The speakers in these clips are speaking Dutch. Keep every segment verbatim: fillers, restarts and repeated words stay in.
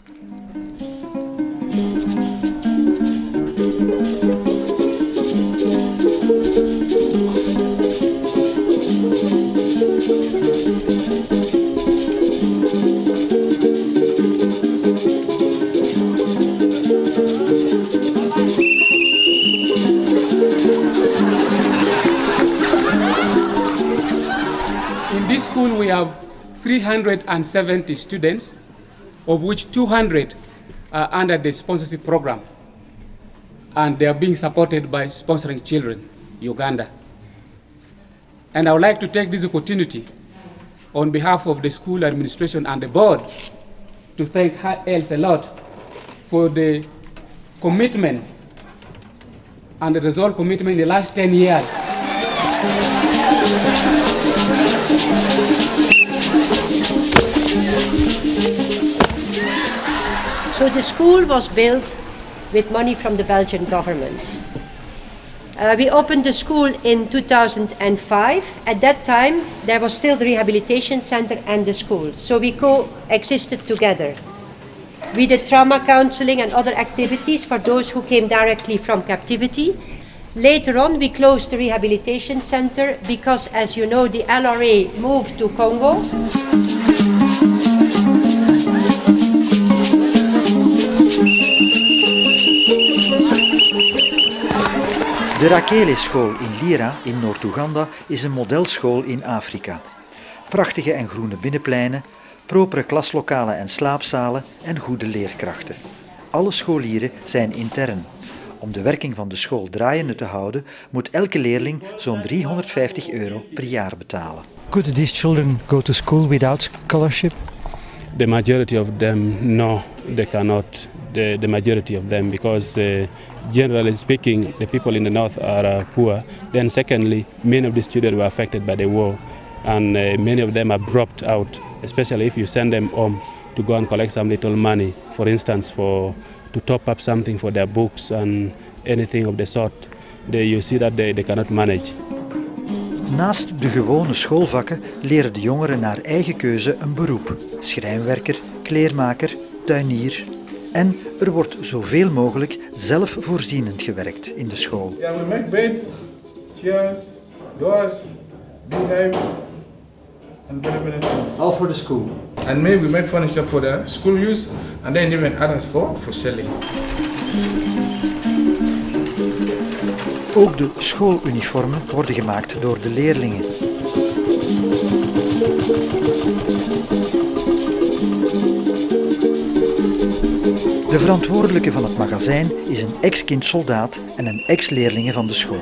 In this school we have three hundred seventy students, of which two hundred are under the sponsorship program, and they are being supported by Sponsoring Children, Uganda. And I would like to take this opportunity on behalf of the school administration and the board to thank her else a lot for the commitment and the resolved commitment in the last ten years. So the school was built with money from the Belgian government. Uh, we opened the school in two thousand five. At that time, there was still the rehabilitation center and the school. So we coexisted together. We did trauma counseling and other activities for those who came directly from captivity. Later on, we closed the rehabilitation center because, as you know, the L R A moved to Congo. De Rakele-school in Lira in Noord-Oeganda is een modelschool in Afrika. Prachtige en groene binnenpleinen, propere klaslokalen en slaapzalen en goede leerkrachten. Alle scholieren zijn intern. Om de werking van de school draaiende te houden, moet elke leerling zo'n driehonderdvijftig euro per jaar betalen. Could these children go to school without scholarship? The majority of them, no, they cannot. The, the majority of them, because uh, generally speaking, the people in the north are uh, poor. Then secondly, many of the students were affected by the war, and uh, many of them have dropped out, especially if you send them home to go and collect some little money, for instance, for to top up something for their books and anything of the sort. They, you see that they, they cannot manage. Naast de gewone schoolvakken leren de jongeren naar eigen keuze een beroep. Schrijnwerker, kleermaker, tuinier. En er wordt zoveel mogelijk zelfvoorzienend gewerkt in de school. Yeah, we make beds, chairs, doors, beehives, and very many things. All for the school. And maybe we make furniture for the school use, and then even others for, for selling. Ook de schooluniformen worden gemaakt door de leerlingen. De verantwoordelijke van het magazijn is een ex-kindsoldaat en een ex-leerlinge van de school.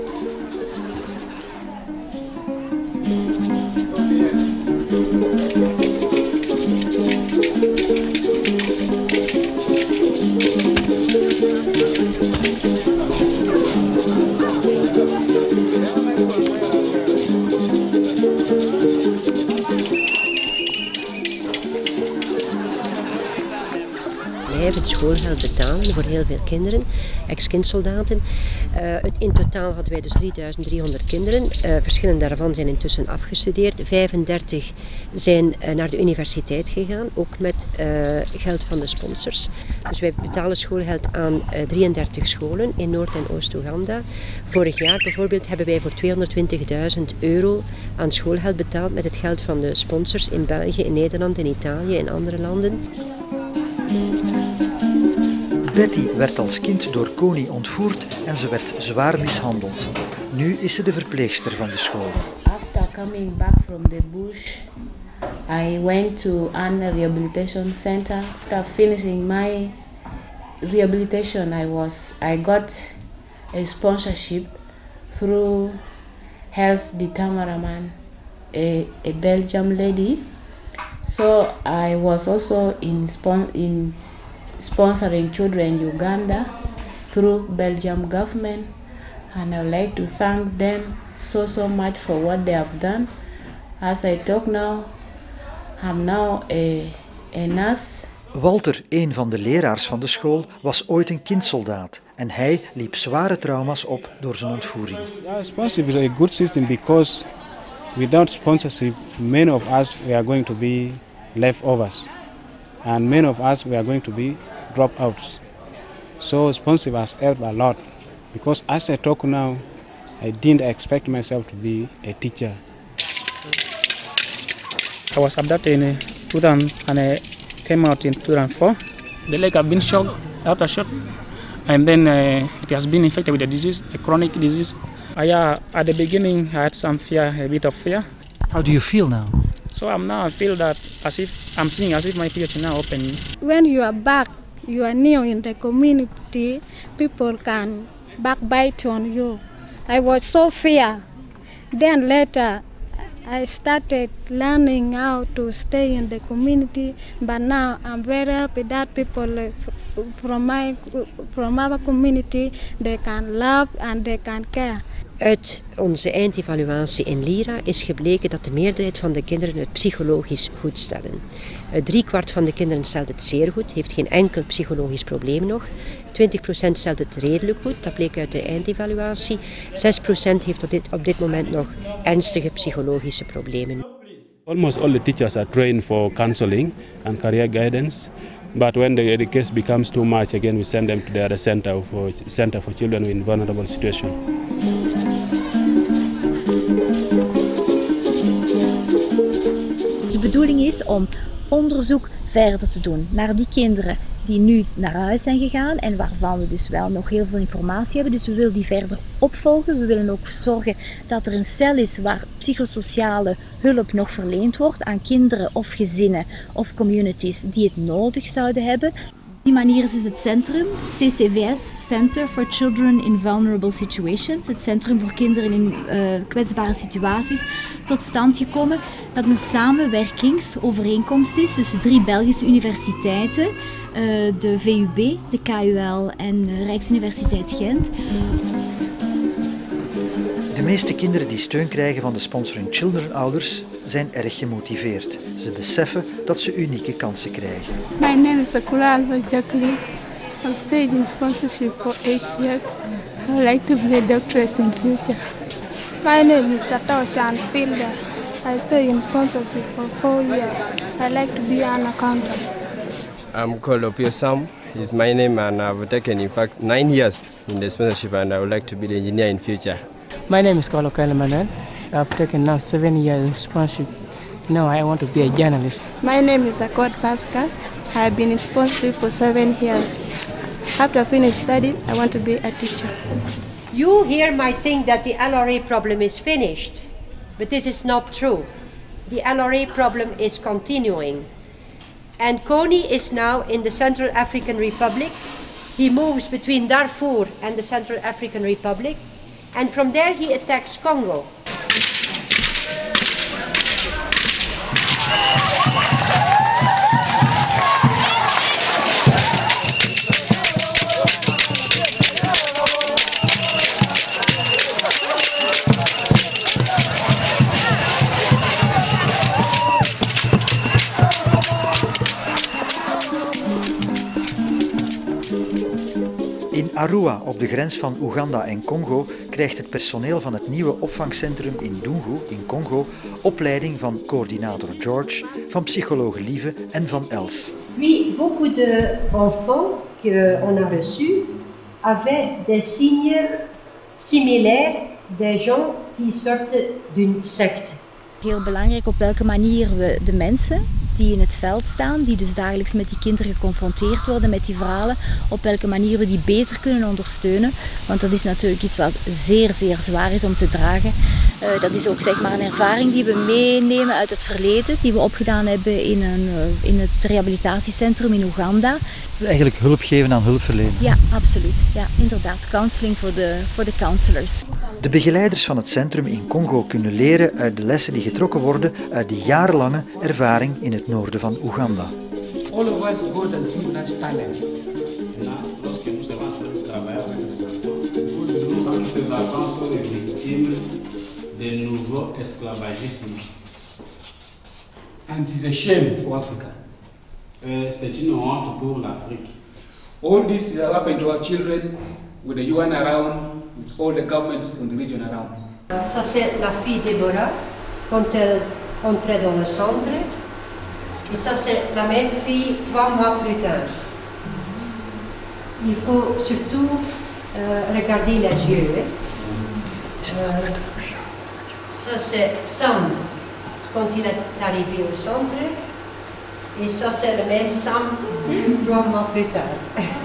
Wij hebben het schoolgeld betalen voor heel veel kinderen, ex-kindsoldaten. Uh, in totaal hadden wij dus drieduizend driehonderd kinderen. Uh, verschillende daarvan zijn intussen afgestudeerd. vijfendertig zijn uh, naar de universiteit gegaan, ook met uh, geld van de sponsors. Dus wij betalen schoolgeld aan uh, drieëndertig scholen in Noord- en Oost-Oeganda. Vorig jaar bijvoorbeeld hebben wij voor tweehonderdtwintigduizend euro aan schoolgeld betaald met het geld van de sponsors in België, in Nederland, in Italië en andere landen. Betty werd als kind door Kony ontvoerd en ze werd zwaar mishandeld. Nu is ze de verpleegster van de school. After coming back from the bush, I went to an rehabilitation center. After finishing my rehabilitation, I was I got a sponsorship through Health de Tamaraman, a, a Belgian lady. So I was also in spon in Sponsoring Children Uganda through Belgium government, and I would like to thank them so so much for what they have done. As I talk now, I'm now a, a nurse. Walter, een van de leraars van de school, was ooit een kindsoldaat en hij liep zware trauma's op door zijn ontvoering. Yeah, sponsorship is a good system because without sponsorship, many of us we are going to be leftovers. and many of us we are going to be dropouts. So sponsorship has helped a lot, because as I talk now, I didn't expect myself to be a teacher. I was abducted in two thousand and I came out in two thousand four. The leg had been shocked, after shock, and then uh, it has been infected with a disease, a chronic disease. Uh, yeah, at the beginning I had some fear, a bit of fear. How do you feel now? So I'm now I feel that as if I'm seeing as if my future now open. When you are back, you are new in the community, people can backbite on you. I was so fear. Then later I started learning how to stay in the community, but now I'm very happy that people from my from our community, they can love and they can care. Uit onze eindevaluatie in Lira is gebleken dat de meerderheid van de kinderen het psychologisch goed stellen. Drie kwart van de kinderen stelt het zeer goed, heeft geen enkel psychologisch probleem nog. twintig procent stelt het redelijk goed, dat bleek uit de eindevaluatie. zes procent heeft op dit, op dit moment nog ernstige psychologische problemen. Almost all the teachers are trained for counseling and career guidance. But when the, the case becomes too much, again we send them to the other center for, center for children in vulnerable situations. De bedoeling is om onderzoek verder te doen naar die kinderen die nu naar huis zijn gegaan en waarvan we dus wel nog heel veel informatie hebben. Dus we willen die verder opvolgen. We willen ook zorgen dat er een cel is waar psychosociale hulp nog verleend wordt aan kinderen of gezinnen of communities die het nodig zouden hebben. Op die manier is dus het centrum, C C V S, Center for Children in Vulnerable Situations, het centrum voor kinderen in uh, kwetsbare situaties, tot stand gekomen. Dat een samenwerkingsovereenkomst is tussen drie Belgische universiteiten, uh, de V U B, de K U L en uh, Rijksuniversiteit Gent. De meeste kinderen die steun krijgen van de Sponsoring Children ouders zijn erg gemotiveerd. Ze beseffen dat ze unieke kansen krijgen. My name is Akula Alva Jacqueline. I've stayed in sponsorship for eight years. I would like to be a doctoress in future. My name is Tatoshan Fielder. I stay in sponsorship for four years. I like to be an accountant. I'm called Opio Sam. Is my name, and I've taken in fact nine years in the sponsorship, and I would like to be the engineer in future. My name is Carlo Manuel. I've taken now seven years in sponsorship. Now I want to be a journalist. My name is Akod Pascal. I've been in sponsorship for seven years. After finished study, I want to be a teacher. You here might think that the L R A problem is finished, but this is not true. The L R A problem is continuing. And Kony is now in the Central African Republic. He moves between Darfur and the Central African Republic. And from there he attacks Congo. In Arua, op de grens van Oeganda en Congo, krijgt het personeel van het nieuwe opvangcentrum in Dungu in Congo opleiding van coördinator George, van psycholoog Lieve en van Els. Oui, beaucoup de enfants qu'on a reçus avaient des signes similaires des gens qui sortent d'une secte. Heel belangrijk op welke manier we de mensen die in het veld staan, die dus dagelijks met die kinderen geconfronteerd worden met die verhalen, op welke manier we die beter kunnen ondersteunen. Want dat is natuurlijk iets wat zeer, zeer zwaar is om te dragen. Uh, dat is ook zeg maar een ervaring die we meenemen uit het verleden, die we opgedaan hebben in, een, uh, in het rehabilitatiecentrum in Oeganda. Eigenlijk hulp geven aan hulpverlening. Ja, absoluut. Ja, inderdaad. Counseling voor de, voor de counselors. De begeleiders van het centrum in Congo kunnen leren uit de lessen die getrokken worden uit de jarenlange ervaring in het noorden van Oeganda. All of us go and see that talent. And it is a shame for Africa. C'est une honte pour l'Afrique. All this is happening to our children with the U N around, with all the governments in the region around. Ça c'est la fille Déborah quand elle entrait dans le centre. Et ça, c'est la même fille trois mois plus tard. Il faut surtout euh, regarder les yeux. Hein. Euh, ça, c'est Sam quand il est arrivé au centre. Et ça, c'est le même Sam trois mois plus tard.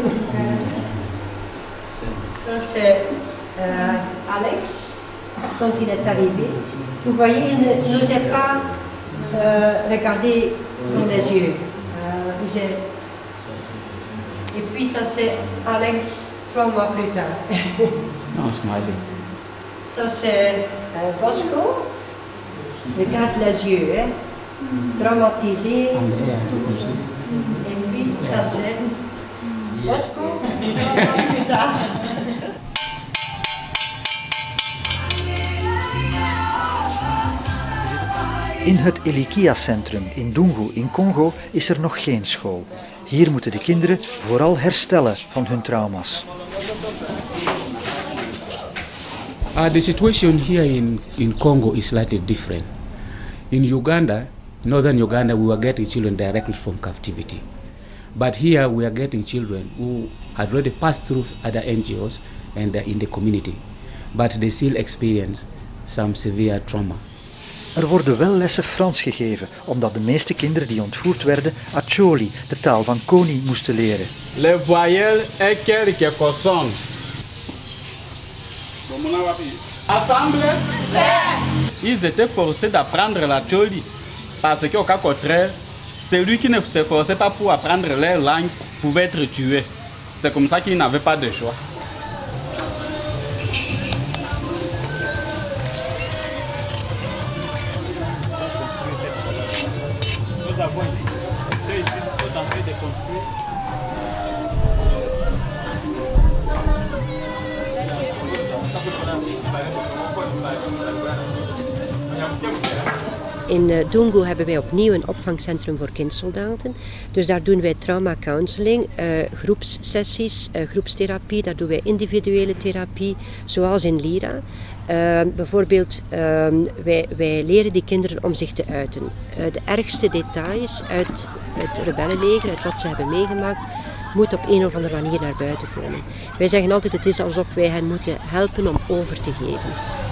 Ça, c'est euh, Alex quand il est arrivé. Vous voyez, il ne nous a pas euh, regardé dans les yeux. Euh, Et puis ça, c'est Alex trois mois plus tard. Non, smiling. Ça, c'est euh, Bosco. Regarde les yeux, hein. Dramatisé. Et puis ça, c'est Bosco trois mois plus tard. In het Elikia-centrum in Dungu in Congo is er nog geen school. Hier moeten de kinderen vooral herstellen van hun trauma's. Uh, the situation here in, in Congo is slightly different. In Uganda, northern Uganda, we were getting children directly from captivity. But here we are getting children who had already passed through other N G Os and are in the community. But they still experience some severe trauma. Er worden wel lessen Frans gegeven, omdat de meeste kinderen die ontvoerd werden Acholi, de taal van Koni, moesten leren. Les voyelles et quelques consonnes. Assemble. Ils étaient forcés d'apprendre la Choli parce qu'au cas contraire, celui qui ne s'efforçait pas pour apprendre leur langue pouvait être tué. C'est comme ça qu'ils n'avaient pas de choix. In uh, Dungu hebben wij opnieuw een opvangcentrum voor kindsoldaten. Dus daar doen wij trauma counseling, uh, groepssessies, uh, groepstherapie, daar doen wij individuele therapie, zoals in Lira. Uh, bijvoorbeeld, uh, wij, wij leren die kinderen om zich te uiten. Uh, de ergste details uit het rebellenleger, uit wat ze hebben meegemaakt, moet op een of andere manier naar buiten komen. Wij zeggen altijd, het is alsof wij hen moeten helpen om over te geven.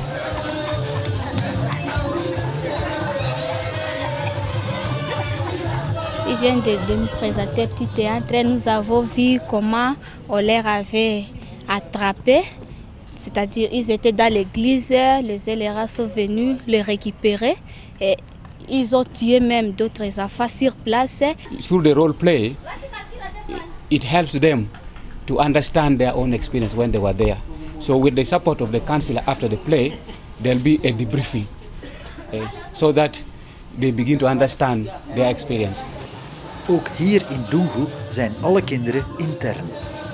Ils viennent de, de nous présenter un petit théâtre. Nous avons vu comment on les avait attrapés. C'est-à-dire ils étaient dans l'église, les scélérats sont venus les récupérer et ils ont tué même d'autres enfants sur place. Through the role play, it helps them to understand their own experience when they were there. So with the support of the counselor after the play, there'll be a debriefing uh, so that they begin to understand their experience. Ook hier in Dungu zijn alle kinderen intern.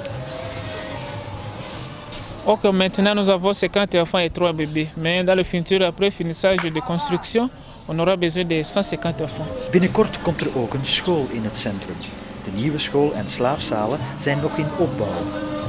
Ok, maintenant nous avons cinquante enfants et trois bébés. Mais dans le futur, après finissage de construction, on aura besoin de cent cinquante enfants. Binnenkort komt er ook een school in het centrum. De nieuwe school en slaapzalen zijn nog in opbouw.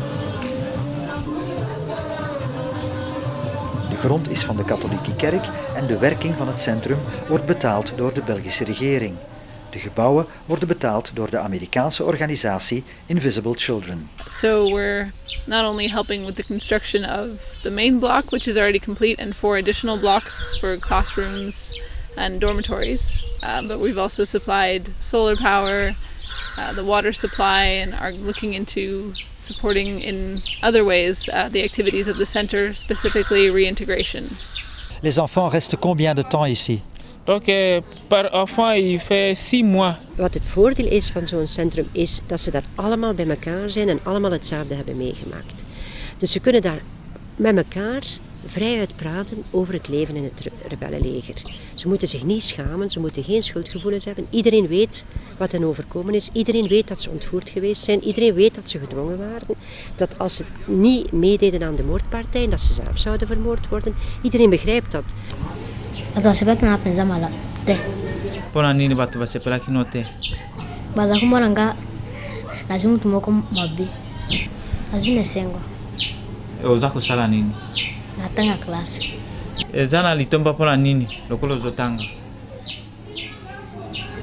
De grond is van de katholieke kerk en de werking van het centrum wordt betaald door de Belgische regering. De gebouwen worden betaald door de Amerikaanse organisatie Invisible Children. So we're not only helping with the construction of the main block, which is already complete, and four additional blocks for classrooms and dormitories, uh, but we've also supplied solar power, uh, the water supply, and are looking into supporting in other ways uh, the activities of the center, specifically reintegration. Les enfants restent combien de temps ici? Donc euh, per enfant il fait six mois. Wat het voordeel is van zo'n centrum is dat ze daar allemaal bij elkaar zijn en allemaal hetzelfde hebben meegemaakt. Dus ze kunnen daar met elkaar vrijuit praten over het leven in het rebellenleger. Ze moeten zich niet schamen, ze moeten geen schuldgevoelens hebben. Iedereen weet wat hen overkomen is. Iedereen weet dat ze ontvoerd geweest zijn. Iedereen weet dat ze gedwongen waren. Dat als ze niet meededen aan de moordpartij, dat ze zelf zouden vermoord worden. Iedereen begrijpt dat. Atawasipaki na penza mala te. Pona nini batu basepelaki no te? Baza kumona nga lazima tumoko mabi. Azine sengo. Oza kusala nini? Natanga klasi. Ezana litomba pona nini lokolo zotanga?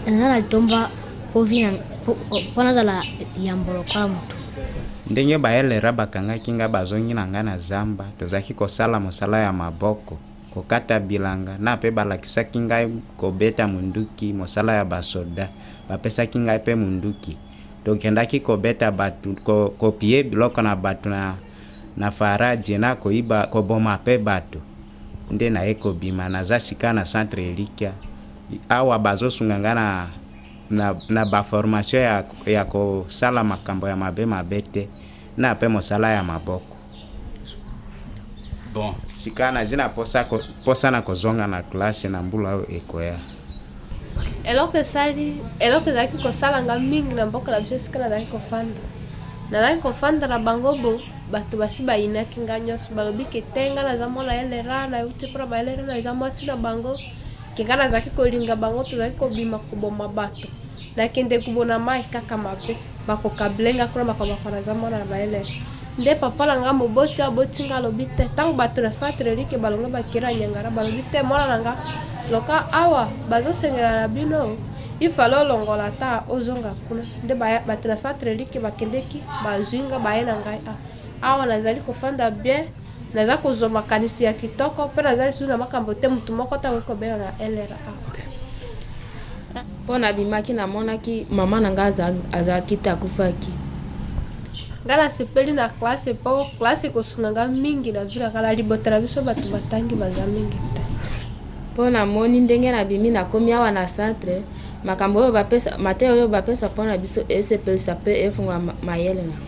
Nzana tomba povina pona zala yambolo kwa mtu. Ndenge baelera bakangaki nga bazongina na zamba tozaki kosala mosala ya maboko kokata bilanga na pe balakisaki ngai kobeta munduki mosala ya basoda bapesaki ngai pe munduki tokendaki kobeta batu ko, kopie biloko na batu na, na faraji na koiba koboma pe batu nde na eko bima na zasika na centre Elikia awa bazosunga nga na, na, na ba formation ya, ya kosala makambo ya mabe mabete na pe mosala ya maboko. Bon, sikana zina posa ko, posa na kozonga na klase na mbula ekoya. Eloko sali, eloko zaki kosala nga mingi na mboka la biso sikana zaki kofanda. Na zaki kofanda na bangobo batu basi bayinaki nga nyonso balobi ketenga na zamona elera na uti pra ba elera na zamasi na bango kengana zaki kolinga bango to zaki kobima kuboma bato. Na kende kubona mai kaka mabe bako kablenga kuna makoma na zamona ba elera. Nde papa na nga moboti boti nga lobite tangu bato na centre Elikia balonga bakira nyangara balobite mwana nanga loka awa bazo sengela na bino ifalo longola ta ozonga kuna nde bato na centre Elikia bakendeki bazuinga baena ngai awa nazali kofanda bien naza kozoma kanisi ya kitoko pe nazali suna makambo te mutu moko ta ko bela na L R A pona bimaki na monaki mama na nga aza kita kufaki ngala sepeli na classe po classe ko sunanga mingi na vira kala libotera biso batu batangi baza mingi te pona moni ndenge na bimi na komi awa na centre makambo yo bapesa mateo yo bapesa pona biso sepeli sa pe efunga mayele na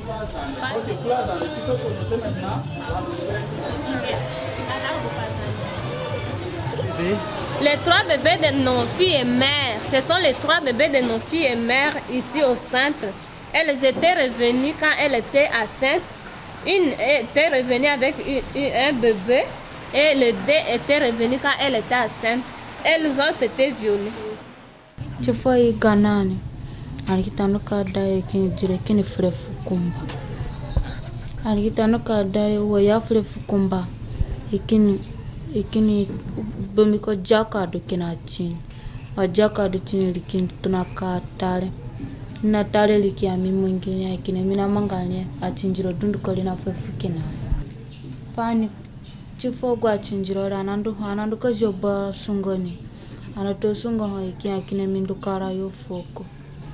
Les trois bébés de nos filles et mères, ce sont les trois bébés de nos filles et mères ici au centre. Elles étaient revenues quand elles étaient enceintes. Une était revenue avec une, une, un bébé et les deux étaient revenus quand elle était enceinte. Elles ont été violées. Tu vois, Ganani, alikitano kadaye kinjire kini frefu kumba. Alikitano kadaye waya frefu kumba. Ikini ikini bomiko jakado kina chini. Wa jakado chini likini tunakatale. Na tale likia mi mwingine ya kine mina mangane achinjiro dundu koli na fefu kina pani chifo gwa achinjiro la nandu anandu ka joba sungoni anato sunga ho ikia kine mindu kara yo foko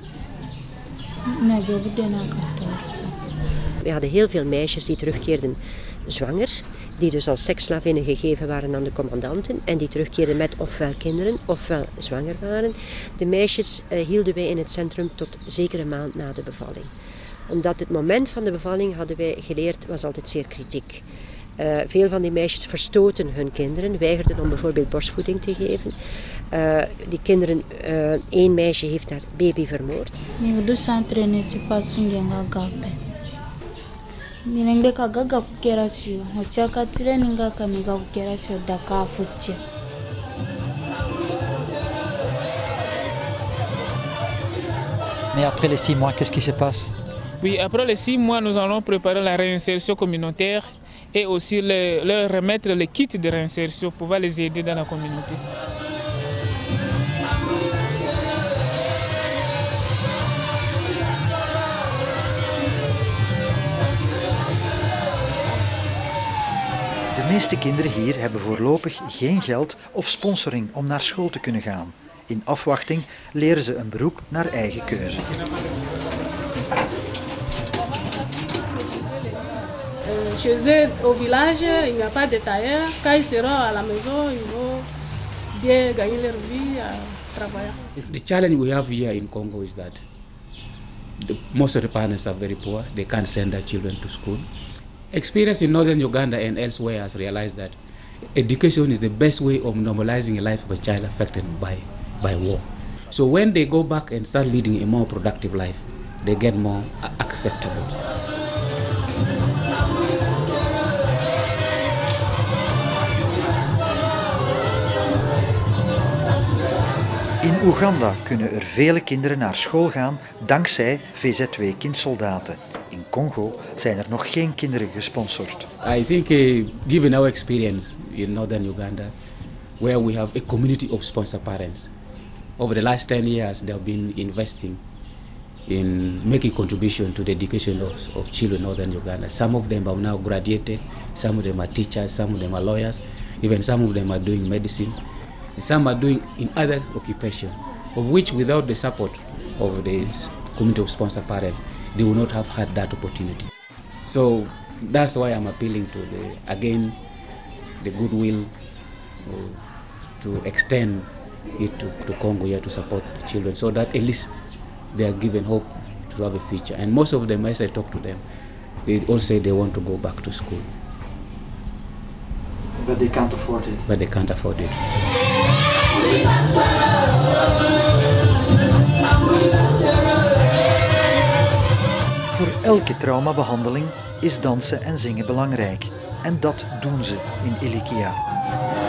na begude na katarsa. We hadden heel veel meisjes die terugkeerden zwanger, die dus als seksslavinnen gegeven waren aan de commandanten en die terugkeerden met ofwel kinderen ofwel zwanger waren. De meisjes uh, hielden wij in het centrum tot zeker een maand na de bevalling. Omdat het moment van de bevalling, hadden wij geleerd, was altijd zeer kritiek. Uh, veel van die meisjes verstoten hun kinderen, weigerden om bijvoorbeeld borstvoeding te geven. Uh, die kinderen, uh, één meisje heeft haar baby vermoord. Minenge kagaga kukera sio mochaka tireninga kamiga kukera sio daka fuche. Mais après les six mois, qu'est-ce qui se passe? Oui, après les six mois, nous allons préparer la réinsertion communautaire et aussi le, leur remettre les kits de réinsertion pour pouvoir les aider dans la communauté. De meeste kinderen hier hebben voorlopig geen geld of sponsoring om naar school te kunnen gaan. In afwachting leren ze een beroep naar eigen keuze. Chez eux, au village, il n'y a pas de tailleur. Quand ils seront à la maison, ils vont bien gagner leur vie à travailler. The challenge we have here in Congo is that the, most of the parents are very poor. They can't send their children to school. Experience in northern Uganda and elsewhere has realized that education is the best way of normalizing the life of a child affected by, by war. So when they go back and start leading a more productive life, they get more acceptable. In Oeganda kunnen er vele kinderen naar school gaan dankzij V Z W kindsoldaten. In Congo zijn er nog geen kinderen gesponsord. I think uh, given our experience in northern Uganda, where we have a community of sponsor parents, over the last ten years, they have been investing in making contribution to the education of, of children in northern Uganda. Some of them have now graduated, some of them are teachers, some of them are lawyers, even some of them are doing medicine, and some are doing in other occupations, of which without the support of the community of sponsor parents, they would not have had that opportunity. So that's why I'm appealing to the, again, the goodwill uh, to extend it to, to Congo here to support the children, so that at least they are given hope to have a future. And most of them, as I talk to them, they all say they want to go back to school. But they can't afford it. But they can't afford it. Voor elke traumabehandeling is dansen en zingen belangrijk. En dat doen ze in Ilikia.